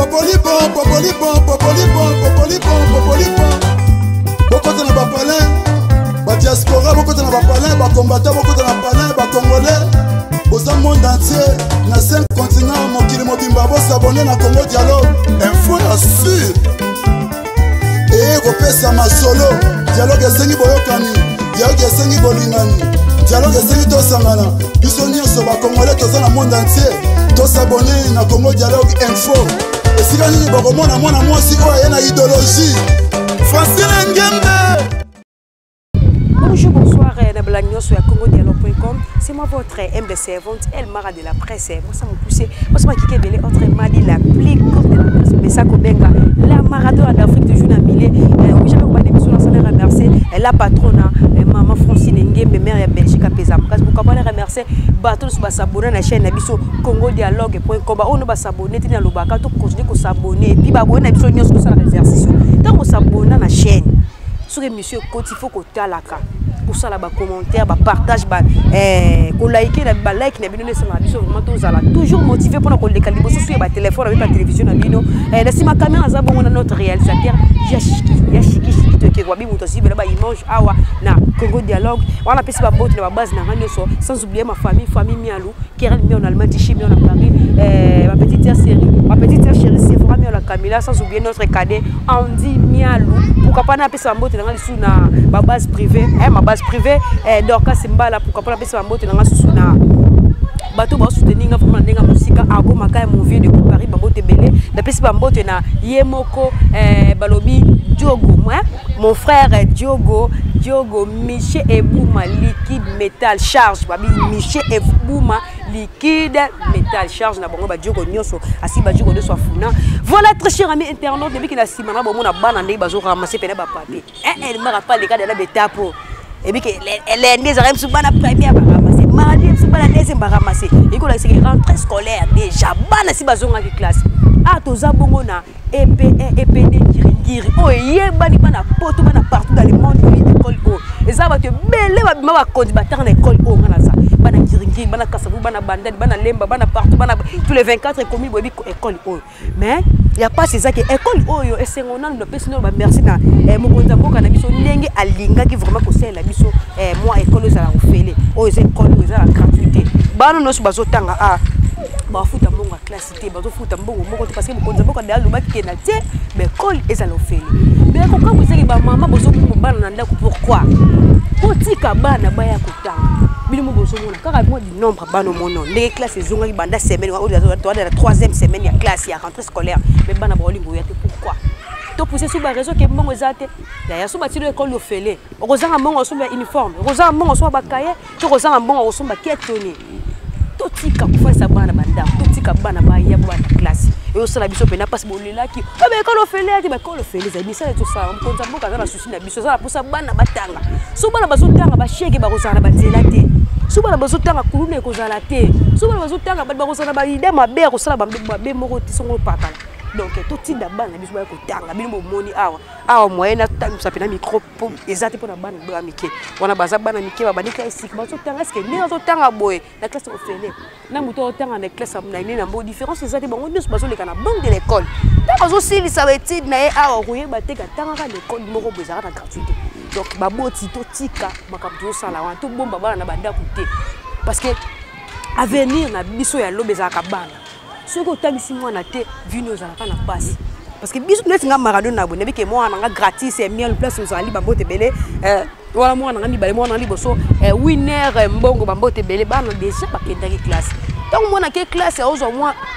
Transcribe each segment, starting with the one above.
Beaucoup de bapalins, ba diaspora, beaucoup de bapalins, ba combattants, beaucoup de bapalins, ba congolais. Au monde entier, na 5 continents, mon kili mobimba, vous s'abonner na Congo Dialogue. Info la sûr. Et repesa ma solo. Dialogue esengi boyokani, dialogue esengi bolingani, dialogue esengi tosangana. Biso nyonso ba congolais toza na monde entier. To s'abonner na Congo Dialogue Info. Et si gani bakomona mwana mwasi oyo na idéologie. Francine Ngembe. Bonjour, bonsoir, Nablagnos sur CongoDialogue.com. C'est moi votre humble servante, El Mara de la presse. Moi, ça m'a poussé. Moi, ça m'a kické belé entre Mali, la plus courte de la presse. Mais ça, Kobenga, la maradona d'Afrique de Juna Milé. Oui, j'avais pas d'émission, on les remercier. La patronne, maman Francine Ngembe, mère de Belgique à Pézam. Pourquoi pas les remercier? Bateau sur s'abonner à la chaîne Nabiso CongoDialogue.com. On va s'abonner, tenir le baka, tout continuer qu'on s'abonner. Puis, bah, on a besoin de ça la exercice. Tant qu'on s'abonne à la chaîne. Sur monsieur Côte, il faut qu'on talaka. Pour ça, là, commentaire, partage, qu'on like, like, toujours motivé pour qu'on les calibres sur le téléphone avec la télévision. Si ma caméra a notre réalisateur, Yashiki, qui mange awa na Congo Dialogue. On a passé ma botte de ma base sans oublier ma famille Mialou, qui est en Allemagne, Chimie en Paris, ma petite sœur série, ma petite sœur chérie, c'est vraiment la Camilla, sans oublier notre cadet Andy Mialou. Pourquoi pas passer ma botte dans ma base privée, ma base privée, Dorcas Simbala, pourquoi pas passer ma botte dans la bateau va soutenir vraiment ndenga musika abo makaya mon vieux de Paris babote belé d'après bambote na Yemoko balobi Diogo moi mon frère Diogo Miché Ebouma liquide métal charge babi Miché Ebouma liquide métal charge na bango ba Diogo nyonso asi ba Diogo de so funa. Voilà très cher ami internaute depuis que la simana bo mona bana ndé bazo ramasser pena ba papier elle me rappelle les cas de la betapo et puis que les nez arrêtent sous bana première ba ramasser mardi sous bana deuxième ba ramasser et que c'est rentrée scolaire déjà bana si bazonga ki classe ah toza bongo na EP1 EP2 ngiri oh yebani bana poto bana partout dans le monde école oh et ça va te belé ba kondi ba tar na école oh ngana ça bana ngiri bana kasabu bana bandade bana lemba bana partout bana tous les 24 communes bobi école oh mais il y a pas c'est ça que école oh yo esengona no personne ba merci na mokonza mboka na biso ndenge alinga ki vraiment ko sela biso moi école za la ofele oh école za la gratuité bana no so bazotanga ah ba futa mbongo classe té bazo futa mbongo moko parce que mokonza mboka dal lo baki na té mais école za la ofele mais ko ka bozeli ba mama bozo ko bana na ndako pourquoi potika bana baya kotanga bilimo bozo mona kaka moi du nombre bana mono les classes zonga ki banda semaine ou la troisième semaine ya classe ya rentrée scolaire mais bana ba olingo ya té pourquoi to pousser sur ba réseau ke mbongo ezate ya so batilo école ofele okozanga mbongo so ba uniforme okozanga mbongo so ba cahier to okozanga mbongo so ba ketoni totika kufasa bana banda totika bana ba ya bana classe et osala biso pena passe bolelaki ba école ofele ati ba école ofele za bisa to sa mkonza mboka za na susi na biso za posa bana batanga so bana bazotanga ba shege ba kozala ba nzela te so bana bazotanga kulune kozala te so bana bazotanga ba kozala ba ide mabe kosala ba be moko tisongo pakala donc tout da bana biso ba ko tanga bino moni awa moyena ça pena micro pour ezate pour na bana ba mike wana baza bana mike ba banika isik ba tanga est-ce que ne zo tanga boy na classe ofele na muto tanga na classe na ine na mbo différence ezate bango biso bazo leka na banque de l'école ta bazo sili ça va être na awa koyeba te ka tanga ka l'école moko bozaka na gratuité donc baboti to tika makamto sala wa to bomba bana na banda kuté parce que avenir na biso ya lobezaka bana ce que tu as na te vino za na passe parce que biso net nga maradona abonné que moi nga gratis et miel place aux ali bambote belé wala moi nga mi balé moi na liboso winner mbongo bambote belé bana déjà ba kendaki classe donc moi na ke classe ozo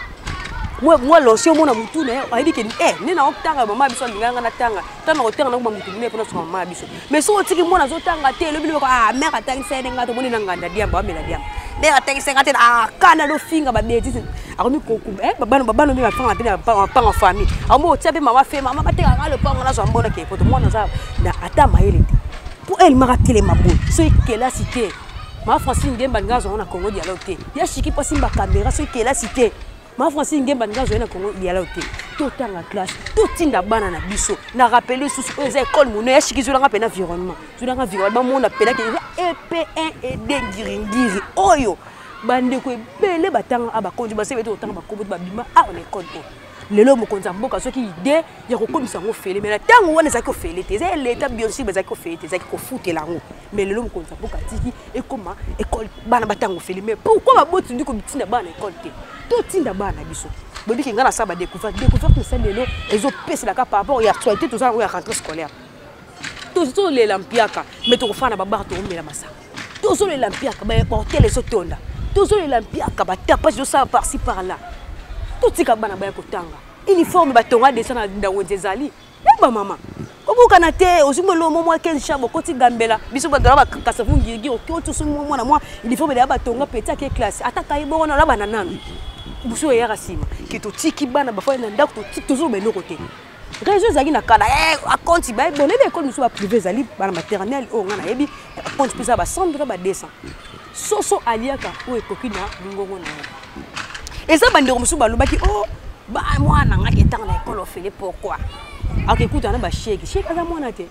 moi l'ancien mon amutu na a dit que ni na otanga mama biso nganga na tanga tana otanga na mutu ne pona so mama biso mais so otiki moi na zo tanga te le bilo ah mère atangi sene nga to moni na nganda diamba amela diamba mère atangi sene nga te ah kana do finga ba betisi akomi koku babano mi bafanga te pa en famille amo tiabe mama fe mama bateka nga le pango na zo mbona ke poto moi na za na ata mayele te pour elle m'a raté les mabou c'est qu'elle a cité ma Francine Ngemba ngazo na Congo Dialogue te ya shiki pasi ba caméra c'est qu'elle a cité ma Francine Ngemba ngazo na Congo Dialogue te tout en classe tout tinda bana na biso na rappeler sous aux écoles mon ya shiki zo nga pena environnement mon appela que EP1 et ngiri oyo bande ko belé batanga aba konji ba sebe to tanga ba kobo ba bima a on école lelo mokonzi mboka soki idée ya kokomisa ngo fele mais tango wana ezaki ofele te eza l'état bien sûr ezaki ofele te ezaki kofutela ngo mais lelo mokonzi mboka tiki ekoma école bana batango fele mais pourquoi baboti ndiko bitinda bana école te to tinda bana biso bobi kinga na saba découverte ça lelo ezopeselaka par rapport ya actualité tout ça ya rentrée scolaire tozo le lampiaka mais tokofana babara tokomela masaka tozo le lampiaka ba porter les otonda tozo le lampiaka ba tapage de ça par ci par là totika bana ba kotanga uniforme batonga descend na wenzezali ba mama obuka na te ozimelo mo 15 chabo koti gambela biso ba dola ba kasafu ngirigi okoto so mo na moi uniforme ya batonga petit ke classe ataka ibo na bana nanu buso ya rasima ki totiki bana ba fa na ndako totiki tozo be lokote réseau zaki na kala a compte ba bonne école nous soit privé zali bana maternelle o ngana yebi compte pesa ba 100 ba 200 soso aliaka o ekoki na ngongo na eza bandeko musu balobaki oh ba mwana ngaki tanga na école ofele pourquoi akekuta na ba chèque aza mwana te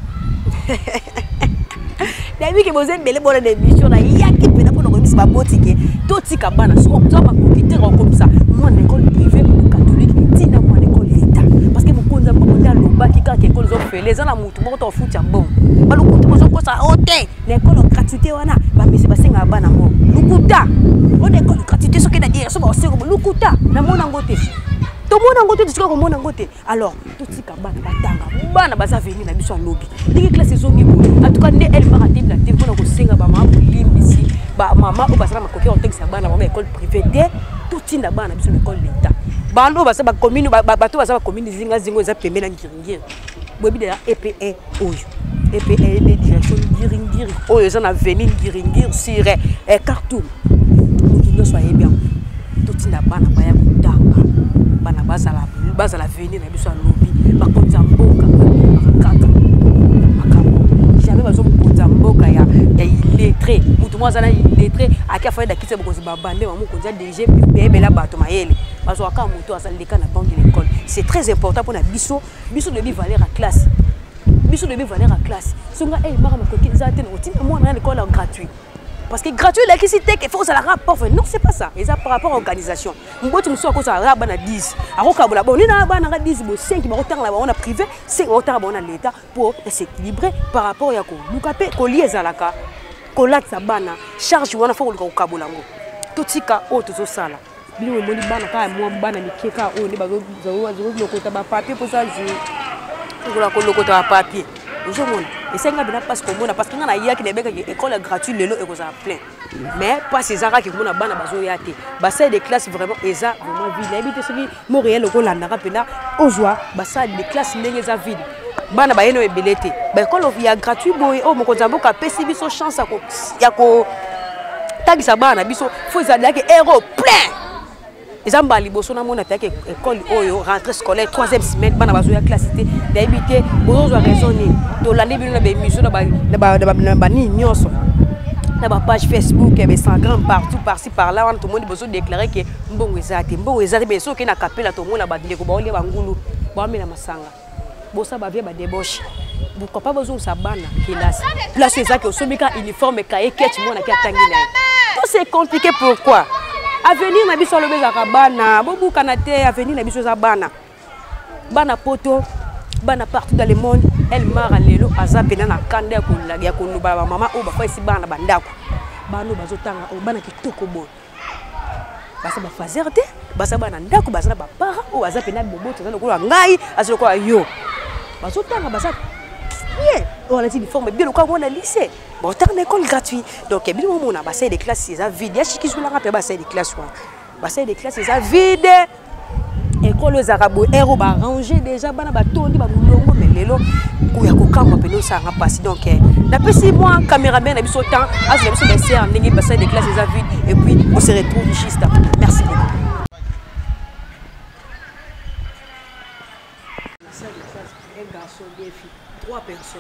David que vous êtes belle bonne émission na yaki pena pour nous ba botike to tika bana so to ba computer comme ça moi en école privée ou catholique tina moi en école l'état parce que mon konza mboko ta loba ki ka école zo fait les ana mutu mboko to futi bon ba lukuta bozo ko sa hotel l'école gratuité wana ba mesi ba senga bana mo lukuta on école gratuité so ke na dire so ba senga lukuta na mona ngote to mona ngote disika ko mona ngote alors to tika bana batanga bana baza venir na biso lobby diki classe zo ngi en tout cas ne elle m'a raté la télé pour ko senga ba mama ici ba mama o basala makoki on tekisa bana ba école privée de tout tinda bana biso école l'état bando basa ba commune bato basa ba commune zinga zingo za pembela ngiringiri bobi de la EPE oyo EPE de direction ngiringiri oyo za na venir ngiringiri sur cartoon mutu soyez bien tout tinda bana ba ya kutanga bana bazala venir na biso lobby ba konza mboka kaka jamais bazo konza mboka ya illettré mutu mwa zana illettré akia fa da kitse bokozi ba bande mamu konza DG bebela bato mayele bazo aka mutu azalika na banque de l'école c'est très important pour na biso de valeur à classe biso de valeur à classe songa mara makoki zate na otina moi na l'école gratuit parce que gratuit l'électricité il faut ça la rapport non c'est pas ça et ça par rapport à l'organisation mboti muso ko ça raba na 10 akokabola bon ni na bana 10 bo 5 ba otanga la on a privé 5 otanga ba on a l'état pour s'équilibrer par rapport ya ko lukape ko lieza laka ko latsa bana charge wana faut ko kabola ngo totika o tozo sala bino moni bana ka mo bana mikeka o ni bazo lokota ba papier pour ça je ko lokota ba papier je monte et c'est nga bina parce que mona parce que nga na yaki na beka école gratuite lelo e ko za plein mais pas ces ara qui mona bana bazo yate ba salle de classe vraiment eza vraiment vide habite soki Montréal ko landa pena ozwa ba salle de classe ndenge za vide bana ba yeno ebelete ba école ya gratuit boy o moko zamboka pesi biso chance ya ko tagisa bana biso faut za laki héros plein ezamba liboso na mona take école oyo rentrée scolaire 3e semaine bana bazo ya classe té d'habiter bozo raisonner to la libino na be mission na ba ni nyonso na ba page Facebook et Instagram partout par-ci par-là on tout le monde besoin déclarer que mbongo ezate be so ke na kapela to mona ba ndeko ba olia ba ngulu ba mela masanga bosa ba via ba débauche pourquoi pas besoin sa bana classe place ezaki osomika uniforme ka eketch mona ki atangi na tout c'est compliqué pourquoi avenir na biso lobeza ka bana bobuka na te avenir na biso za bana poto bana partout dans le monde elle mara lelo azapena na kanda ya koluba ba mama o ba fa isi bana bandako bano bazotanga o bana kitoko bon basa ba fazer te basa bana ndako basa ba para o azapena boboto za lokola ngai azokola yo bazotanga basa on a dit uniforme bien quoi on a lycée bon t'as une école gratuite donc bien au moment on a bassin de classe c'est vide ya chiki joula rappel bassin de classe c'est vide école aux arabes héros ba ranger déjà bana ba tondi ba mulongo mais lelo ko ya ko kamba peno ça nga passer donc na pesi moi caméraman na biso temps azu na biso laisser en ndenge bassin de classe c'est vide et puis on se retrouve juste après merci beaucoup un garçon deux filles 3 personnes.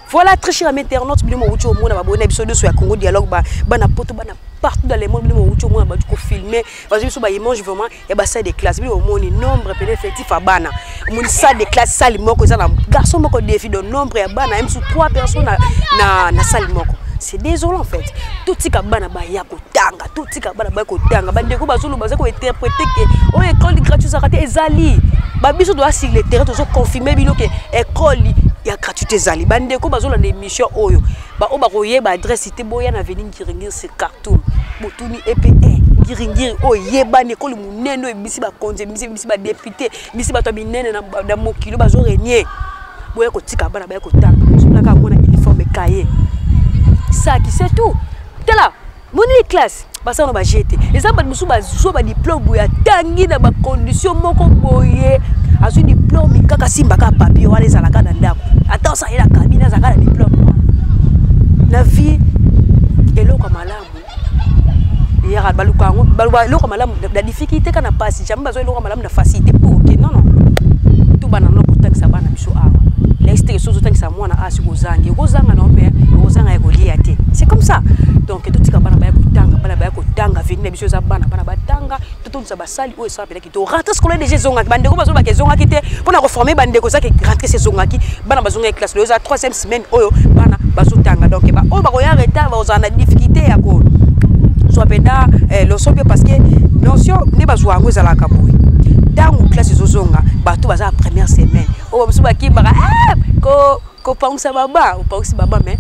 Voilà, très cher ami internaute, bino mo ucho mona ba bonne épisode sur Congo Dialogue bana poto bana partout dans le monde bino mo ucho mona ba ko filmer parce que so ba image vraiment et ba ça des classes bino mo ni nombre peut effectif à bana mon salle de classe salle moko ça na garçon moko défi de nombre ya bana même sur 3 personnes na salle moko. C'est désolant en fait. Tout ce qui a bana ba ya ko tanga, tout ce qui a bana ba ko tanga, ba ndeko ba zulu ba ko interpréter que on école gratuite ça raté ezali. Ba biso doit sur le terrain toujours confirmer bino que école ya gratuité ezali. Ba ndeko ba zulu na émission oyo. Ba o ba koye ba adresse cité boya na venir ngiringir c'est cartoon. Botuni EPE ngiringir o yeba ne école munene o bisi ba konze bisi ba député, bisi ba to binene na mokilo ba zo renier. Boya ko tika bana ba ko tanga. So na ka mona uniforme cahier. Ça qui c'est tout. T'es là, mon classe, bah ça on va jeter. Et ça, bah nous sommes ba diplôme boya tangi na ba condition moko boye. Azu diplôme kaka simba ka papier wale za la kana ndako. Attends ça il a cabine za kana diplôme. La vie et l'eau comme malamu. Hier baluka ngo l'eau comme malamu la difficulté kana passe. Jamais besoin l'eau comme malamu na facilité pour que non non. Tout bana no kutaka sabana biso awa. L'extérieur surtout tant que ça moi na asi kozangi. Kozanga na ombe. C'est comme ça. Donc tout ce qui est tanga venir biso za bana batanga tout ça basali o ça peut-être to rentrer scolaire déjà zonga bandeko bazo ba zonga ki te pour na reformer bandeko ça qui rentrer ces zonga ki bana bazonga classe le 3e semaine oyo bana bazo tanga donc ba o ba ko ya retard ba na difficulté ya ko so penda le sope parce que notion ne bazwa ngo za la kaboui dans classe zonga ba to baza première semaine o bazo ba ki ba ko pangsa baba o pangsi baba mais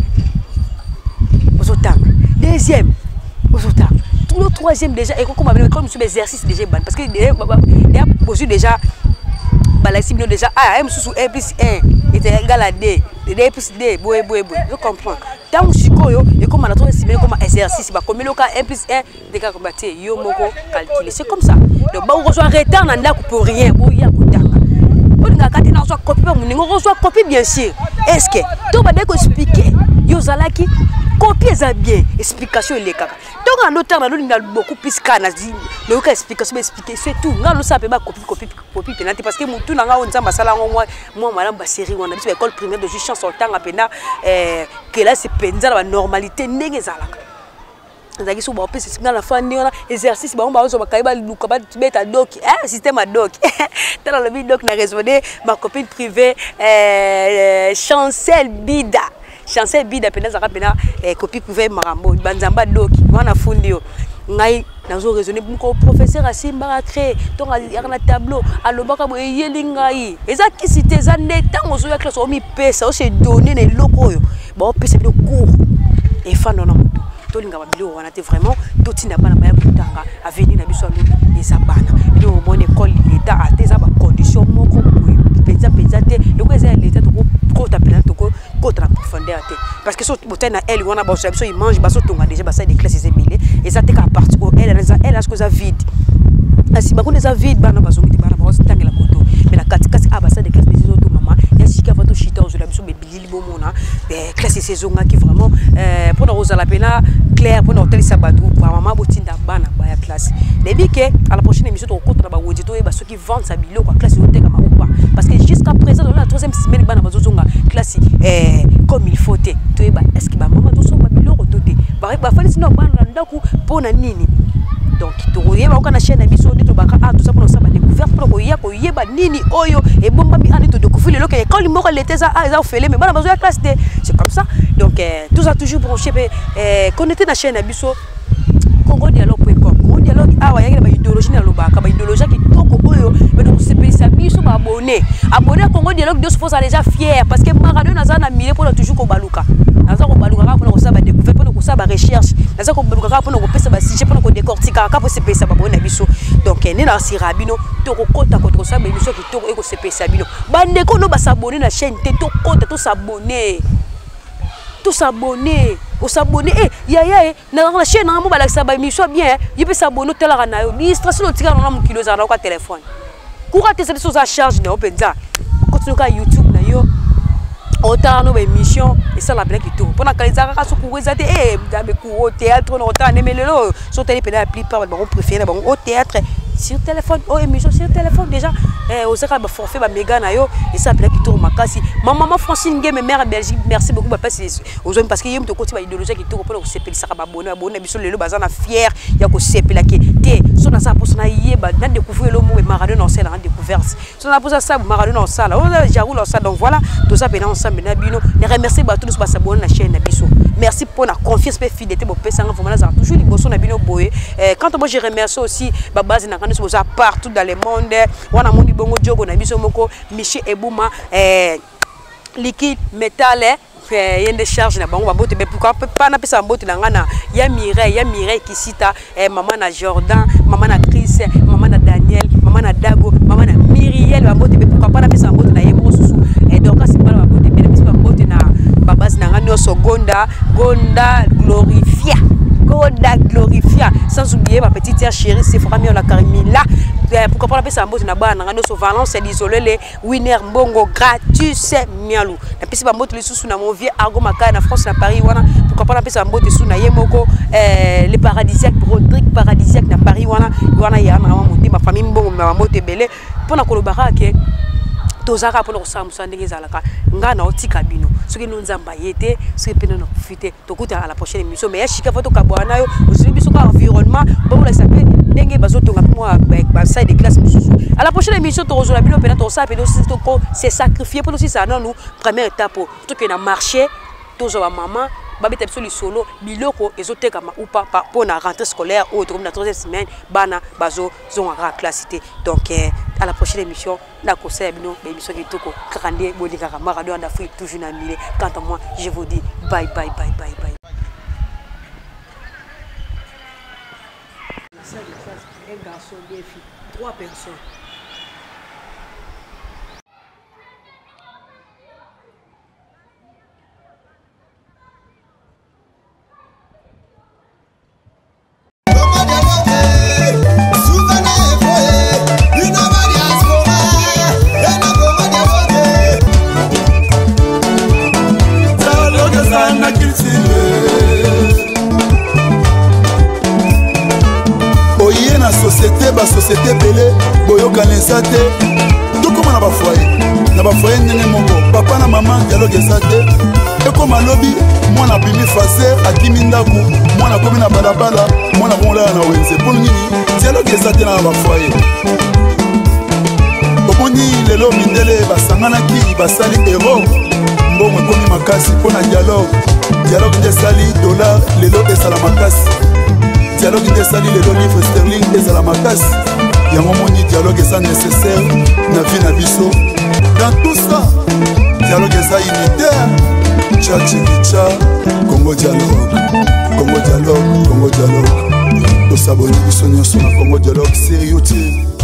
deuxième, tout le troisième déjà, et comme sur l'exercice déjà, parce que déjà, la cible déjà, M sous 1 plus 1 était égal à D, D plus D, boé, je comprends. Tant que je suis et comme on a trouvé comme exercice, comme le cas 1 plus 1, des cas comme yo moko calculer, c'est comme ça. Donc, on reçoit retard pour rien, on reçoit copie bien sûr. Est-ce que tu vas expliquer, yo zalaki copie ça bien, explication il est kaka. Donc en autant on a beaucoup plus kana dit le explication expliquer c'est tout. On ne sait pas copie penalty parce que tout na on nzamba sala moi madame ba série on a dit école primaire de justice en temps apena que là c'est penza la normalité ndenge zalaka. Zaki so ba opé c'est dans la fin ni on exercice ba on ba zo ba kaiba luka ba beta doc système à doc. Dans le doc na raisonné ma copine privée Chancel Bida. Chancel Bida pena zaka pena copie privée marambo banzamba doki wana fundi yo ngai nazo raisonner mon professeur asimba créé ton na tableau alobaka bo yeli ngai eza kisite za neta ngozo ya classe o mi pesa o se donner les locaux yo ba pesa bi cours et fa non to linga ba bilo wana te vraiment to tina bana ba ya kutanga avenir na biso ndo eza bana bino mon école l'état a des conditions moko penza te le ko eza l'état to ko ta pena to ko la profondeur parce que sur botana elle on a ba so il mange ba so tonga déjà ba ça des classes émilé et ça te ka partie elle a ce que ça vide asi ba ko des vide bana ba so ngiti bana ba so tanga la koto mais la katikasi a ba ça des classes des autres maman ya sika va to chita zo la biso be bilili bo mona classe saison qui vraiment pour na rosa la pena clair pour na hôtel sabatu maman botinda bana ba ya classe debi que à la prochaine émission to koto na ba wodito e ba ceux qui vendent sa bilo quoi classe hôtel kama ou pas parce que jusqu'à présent dans la 3e semaine bana ba zonga classe comme il faut te est-ce que maman to so ba bilo kotote ba fali sino bana ndaku pona nini donc to yeba ko na chaîne biso ndito baka tout ça pour ça ba découvrir pour ko yeba nini oyo et bomba mi ani to découvrir le que quand il moko l'été ça a fait mais bana besoin classe c'est comme ça donc tout ça toujours branché connecté na chaîne biso congodialogue.com Congo Dialogue awa yaki ba idéologie na lobaka ba idéologie qui toko oyo mais donc c'est pays ça biso ba abonné à Congo Dialogue de se faut déjà fier parce que Maradona na za na milieu pour toujours ko baluka naza ko baluka ka pour ça ba découvrir pour ko ça ba recherche naza ko baluka ka pour ko pesa ba sujet pour ko décortiquer ka pour se pesa ba bona biso donc ne na sirabino to ko kota ko ça ba biso ki to ko se pesa bino bande ko no ba s'abonner na chaîne te to kota to s'abonner tout s'abonner au s'abonner ya na la chaîne na mo ba la sa ba émission bien il peut s'abonner tel la na yo distraction no tika na mo kilo za na ko téléphone courant te ça ça charge na openza continue ka YouTube na yo autant nos émissions et ça la blague qui tourne pendant que les arabes sont courés ça au théâtre on autant aimer le so télé la plupart bon préféré bon au théâtre sur téléphone oh émission sur téléphone déjà au saka ba forfait ba méga na yo et ça appelé qui tourne makasi maman Francine Game mère Belgique merci beaucoup parce que yem to côté ba idéologie qui tourne pour sepeli saka ba bonne biso lelo bazana fier ya ko sepela ki te so na ça pour na yeba na découvrir le mot Maradona dans celle en découverte so na pour ça Maradona dans ça là jarou dans ça donc voilà tout ça pendant ensemble na bino les remercier ba tous ba s'abonner na chaîne na biso merci pour la confiance et fidélité pour pesanga vraiment ça toujours liboso na bino boye quand moi je remercie aussi ba base na kanu so partout dans le monde wana mundi bongo jogo na biso moko Michel Ebouma liquide métal yende charge na bango babote mais pourquoi pas na pesa mbote na ngana ya Mireille Kisita maman na Jordan maman na Chris maman na Daniel maman na Dago maman na Myriel babote mais pourquoi pas na pesa mbote na yemo susu et donc c'est pas babote mais pesa mbote na babase na ngano so Gonda glorifia sans oublier ma petite sœur chérie c'est Famille la Carmila pourquoi pas la pesa mbote na bana ngano so Valence l'isolé les winner mbongo gratuit c'est mialou na pesa mbote les sous na mon vieux Argo Makaya na France na Paris wana pourquoi pas la pesa mbote sous na yemoko les paradisiaques Rodrigue paradisiaque na Paris wana ya na ma famille mbongo na mbote belé pona kolobaka ke tozaka pour ça ndenge zalaka ngana otika bino soki no nzamba yete soki pena no profiter tokuta à la prochaine émission mais chika photo kabwana yo aussi biso ka environnement bon la sape ndenge bazotonga moi ba salle de classe mususu à la prochaine émission to rejoindre bino pena to ça pena aussi to c'est sacrifier pour aussi ça non nous première étape to que na marché tozo ba maman babeta biso lisolo biloko ezoteka ma upa pour na rentrée scolaire ou comme la troisième semaine bana bazo zonga classe donc à la prochaine émission la conseil bino émission qui toko grande bolika Maradona d'Afrique toujours na mille quant à moi je vous dis bye bye. Un garçon, deux filles, 3 personnes. Oye na société belé boyoka nesate tout comme na ba foyer ndenge moko papa na maman dialogue esate et comme alobi mwana bimi faser akimi ndaku mwana komi na balabala mwana bonla na wenze pour nini dialogue esate na ba foyer omoni lelo mindele basanganaki basali héros mbongo ekomi makasi mpona dialogue nde esali dollar lelo esala makasi dialogue nde esali lelo livre sterling ezala makasi yango moni dialogue eza nécessaire na vie na biso dans tout ça dialogue eza unitaire tchachikicha Congo dialogue tosaboni biso nyonso na Congo dialogue sur YouTube.